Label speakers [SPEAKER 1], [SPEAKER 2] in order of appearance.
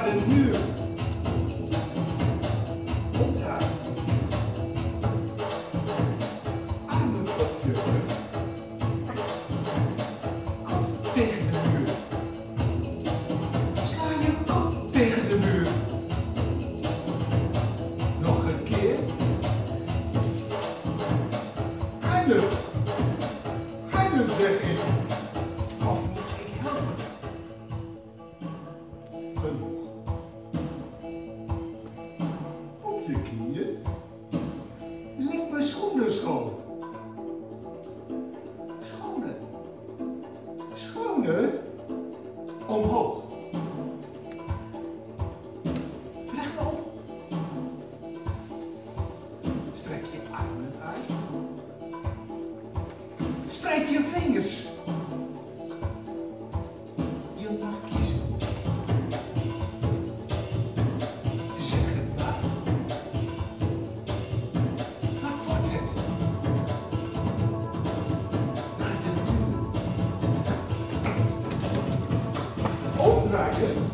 [SPEAKER 1] de muur. Omdraaien. Armen op je rug. Kop tegen de muur. Sla je kop tegen de muur. Nog een keer. Harder. Harder zeg ik. Of moet ik helpen? Genoeg. Op je knieën. Lik mijn schoenen schoon. Schoenen. Schoenen. Omhoog. Rechtop. Strek je armen uit. Spreid je vingers. Je mag kiezen. Zeg het maar. Wat wordt het? Naar de muur. Omdraaien.